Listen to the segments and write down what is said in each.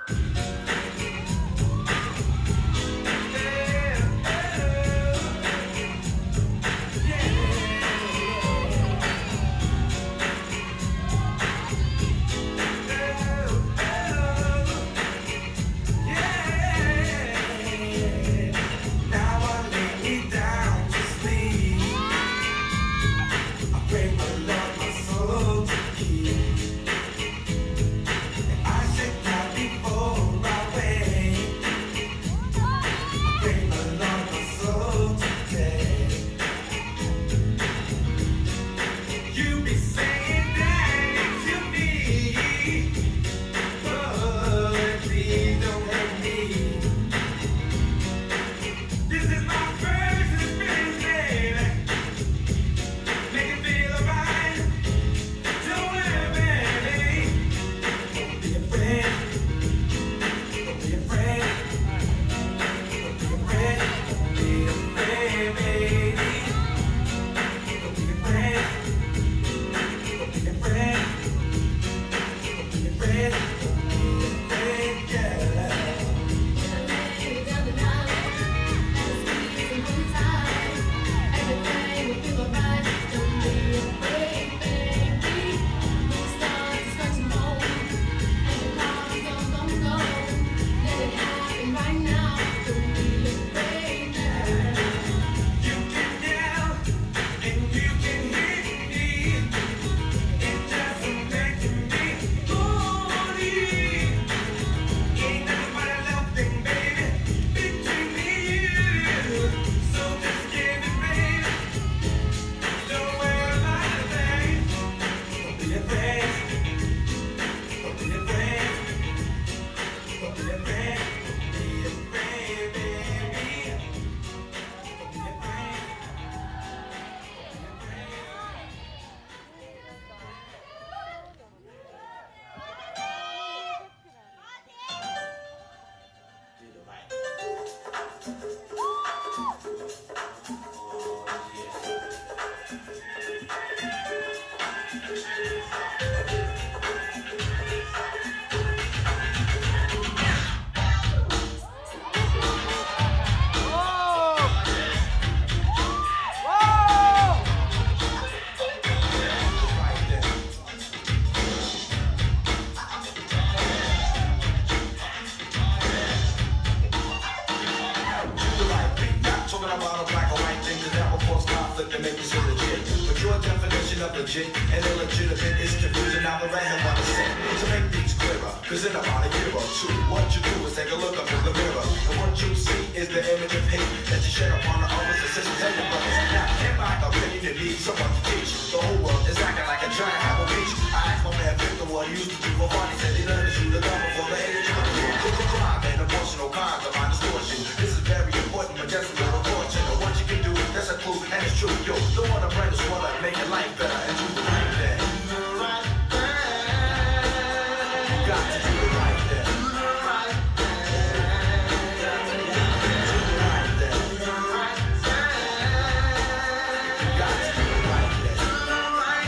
legit and illegitimate is confusing. Now the right hand what to say to make things clearer. Cause in about a year or two, what you do is take a look up in the mirror. And what you see is the image of hate that you shed upon the others and sisters and your brothers. Now, in my opinion, you need someone to teach. The whole world is acting like a giant apple beach. I asked my man Victor what he used to do for fun. He said he learned to shoot a gun before the age of crime and emotional kinds of my distortion. This is very important, but just a little fortune. And what you can do, that's a clue, and it's true. Yo, don't want to bring this one up, make your life better, and do the right thing. Do the right thing. You got to do the right thing. Do the right thing. Do the right thing. Do the right thing. You got to do the right thing. Do the right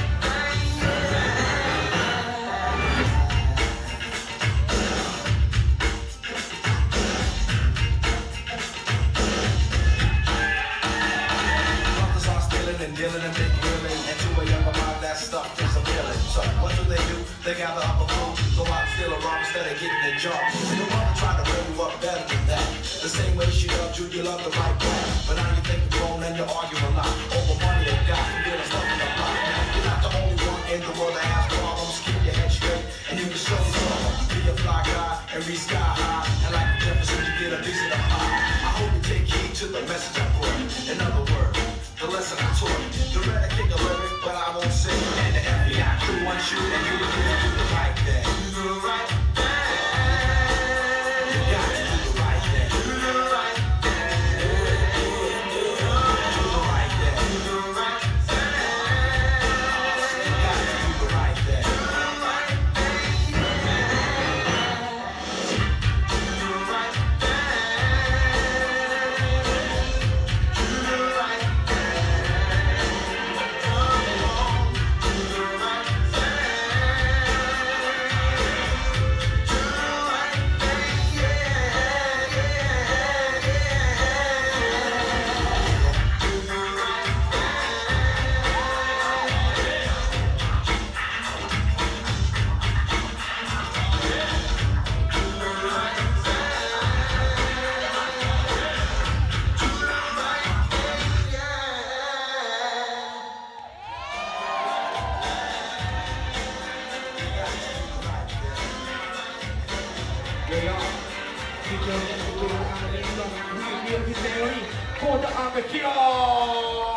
Brothers are stealing and dealing and big willing, and to a younger mind that stuff is appealing. So what do? They gather up a fool, go out and steal a rob instead of getting a job. And your mother tried to bring you up better than that. The same way she loved you, you love the right way. But now you think you're grown and you're arguing a lot over money and God for dealing stuff in the block. Now you're not the only one in the world that has problems. Keep your head straight and you can show some. Be a fly guy and reach sky high. And like Jefferson, you get a piece of the pie. I hope you take heed to the message I brought. In other words, the lesson I taught. The red I kick a lyric, but I won't sing. And the FBI crew wants you and you will do the right thing. Do the right thing. You got to do the right thing. Do the right thing. Do the right thing. Do the right thing. You got to do the right thing. Do the right thing. Do the right thing. Do the right thing. Quarter on the kill.